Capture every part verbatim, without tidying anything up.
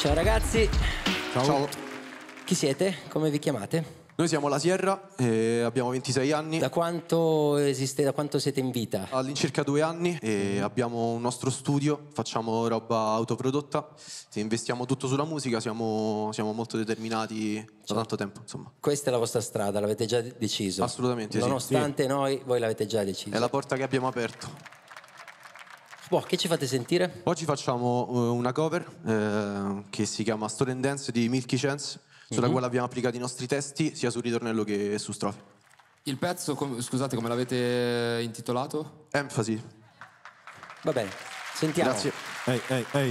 Ciao ragazzi. Ciao. Ciao. Chi siete? Come vi chiamate? Noi siamo la Sierra e abbiamo ventisei anni. Da quanto esiste, da quanto siete in vita? All'incirca due anni e abbiamo un nostro studio, facciamo roba autoprodotta, investiamo tutto sulla musica, siamo, siamo molto determinati da tanto tempo, insomma. Questa è la vostra strada, l'avete già deciso? Assolutamente, Nonostante sì. noi, voi l'avete già deciso. È la porta che abbiamo aperto. Boh, che ci fate sentire? Oggi facciamo uh, una cover eh, che si chiama Story and Dance di Milky Chance, sulla mm-hmm. quale abbiamo applicato i nostri testi sia su ritornello che su strofe. Il pezzo, com- scusate, come l'avete intitolato? Enfasi. Va bene, sentiamo. Grazie. Ehi, ehi, ehi.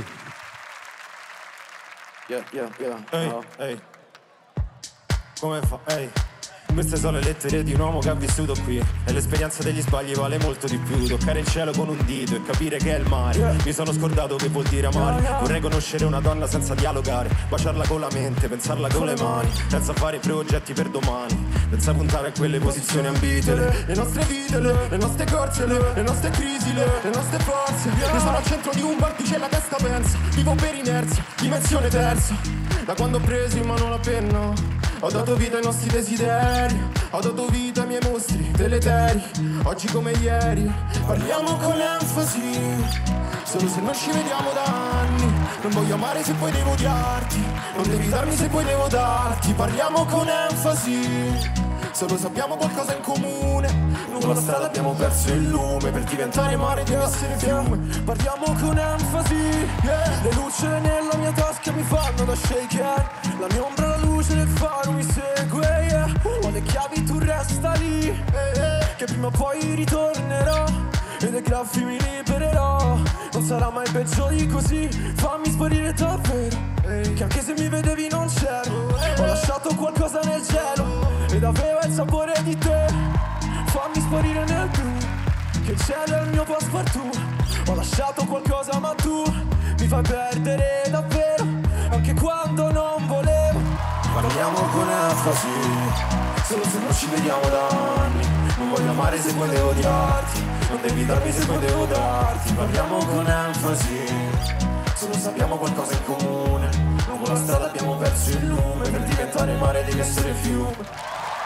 Yeah, yeah, yeah. Ehi, oh. ehi. Come fa? Ehi. Queste sono le lettere di un uomo che ha vissuto qui e l'esperienza degli sbagli vale molto di più. Toccare il cielo con un dito e capire che è il mare. Mi sono scordato che vuol dire amare. Vorrei conoscere una donna senza dialogare, baciarla con la mente, pensarla con le mani, senza fare progetti per domani, senza puntare a quelle posizioni ambite. Le nostre vite, le, le nostre corse, le, le nostre crisi, le, le nostre forze. Io sono al centro di un vortice e la testa pensa. Vivo per inerzia, dimensione terza. Da quando ho preso in mano la penna ho dato vita ai nostri desideri, ho dato vita ai miei mostri deleteri. Oggi come ieri parliamo con enfasi, solo se non ci vediamo da anni. Non voglio amare se poi devo odiarti, non devi darmi se poi devo darti. Parliamo con enfasi, solo se abbiamo qualcosa in comune. Lungo la strada abbiamo perso il lume, per diventare mare devi essere fiume. Parliamo con enfasi, yeah. Le luci nella mia tasca mi fanno da shaker, la mia ombra, la luce del faro mi segue, yeah. Ho le chiavi, tu resta lì, eh, eh. Che prima o poi ritornerò e dai graffi mi libererò. Non sarà mai peggio di così, fammi sparire davvero, eh. Che anche se mi vedevi non c'ero, eh. Ho lasciato qualcosa nel cielo ed aveva il sapore di te. Fammi sparire nel blu, che il cielo è il mio passepartout. Ho lasciato qualcosa ma tu mi fai perdere davvero, anche quando non volevo. Parliamo con enfasi, solo se non ci vediamo da anni. Non voglio amare se poi devo odiarti, non devi darmi se poi devo darti. Parliamo con enfasi, solo se abbiamo qualcosa in comune. Lungo la strada abbiamo perso il lume, per diventare mare devi essere fiume.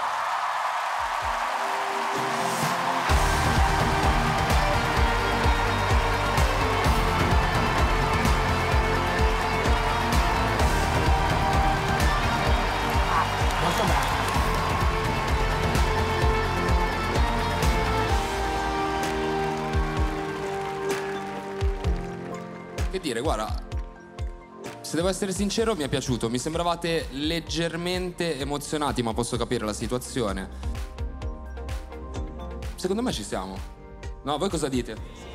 Che dire, guarda, se devo essere sincero mi è piaciuto. Mi sembravate leggermente emozionati, ma posso capire la situazione. Secondo me ci siamo. No, voi cosa dite?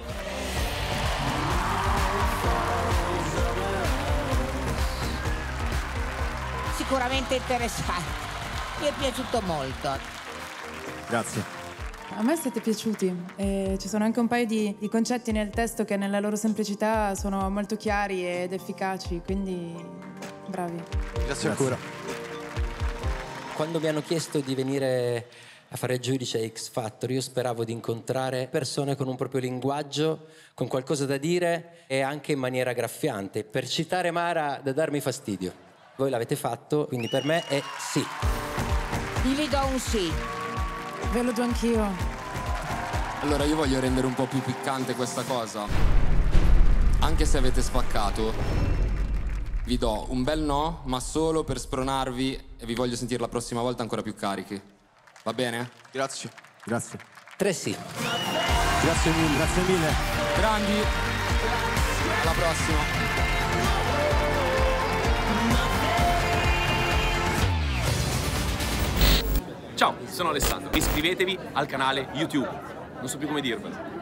Sicuramente interessante. Mi è piaciuto molto. Grazie. A me siete piaciuti, e ci sono anche un paio di, di concetti nel testo che nella loro semplicità sono molto chiari ed efficaci, quindi bravi. Grazie ancora. Quando mi hanno chiesto di venire a fare il giudice a X Factor, io speravo di incontrare persone con un proprio linguaggio, con qualcosa da dire e anche in maniera graffiante, per citare Mara, da darmi fastidio. Voi l'avete fatto, quindi per me è sì. Io gli do un sì. Ve lo do anch'io. Allora io voglio rendere un po' più piccante questa cosa. Anche se avete spaccato, vi do un bel no, ma solo per spronarvi, e vi voglio sentire la prossima volta ancora più carichi. Va bene? Grazie. Grazie. Tre sì. Grazie mille, grazie mille. Grandi. Alla prossima. Ciao, sono Alessandro. Iscrivetevi al canale YouTube. Non so più come dirvelo.